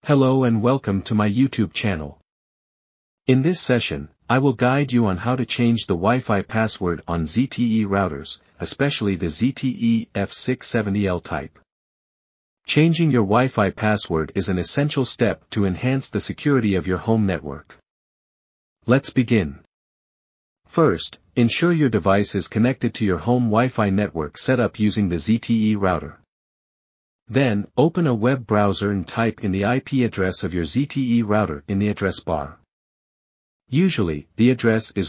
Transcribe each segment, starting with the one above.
Hello and welcome to my YouTube channel. In this session, I will guide you on how to change the Wi-Fi password on ZTE routers, especially the ZTE F670L type. Changing your Wi-Fi password is an essential step to enhance the security of your home network. Let's begin. First, ensure your device is connected to your home Wi-Fi network set up using the ZTE router. Then, open a web browser and type in the IP address of your ZTE router in the address bar. Usually, the address is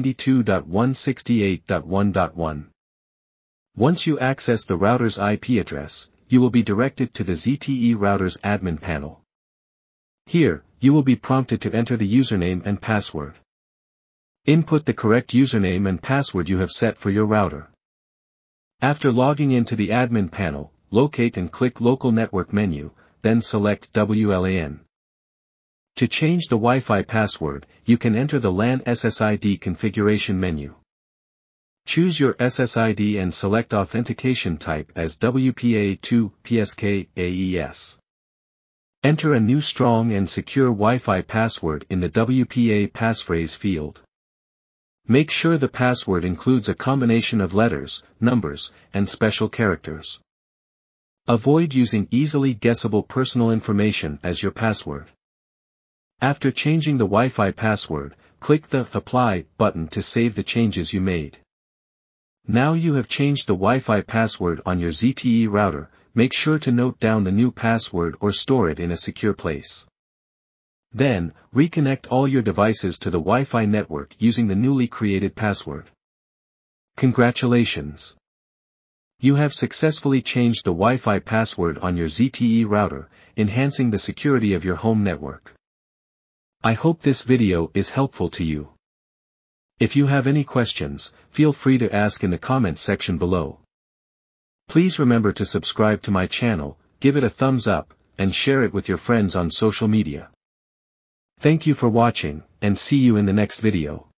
192.168.1.1. Once you access the router's IP address, you will be directed to the ZTE router's admin panel. Here, you will be prompted to enter the username and password. Input the correct username and password you have set for your router. After logging into the admin panel, locate and click Local Network menu, then select WLAN. To change the Wi-Fi password, you can enter the LAN SSID configuration menu. Choose your SSID and select authentication type as WPA2 PSK AES. Enter a new strong and secure Wi-Fi password in the WPA passphrase field. Make sure the password includes a combination of letters, numbers, and special characters. Avoid using easily guessable personal information as your password. After changing the Wi-Fi password, click the Apply button to save the changes you made. Now you have changed the Wi-Fi password on your ZTE router, make sure to note down the new password or store it in a secure place. Then, reconnect all your devices to the Wi-Fi network using the newly created password. Congratulations! You have successfully changed the Wi-Fi password on your ZTE router, enhancing the security of your home network. I hope this video is helpful to you. If you have any questions, feel free to ask in the comments section below. Please remember to subscribe to my channel, give it a thumbs up, and share it with your friends on social media. Thank you for watching, and see you in the next video.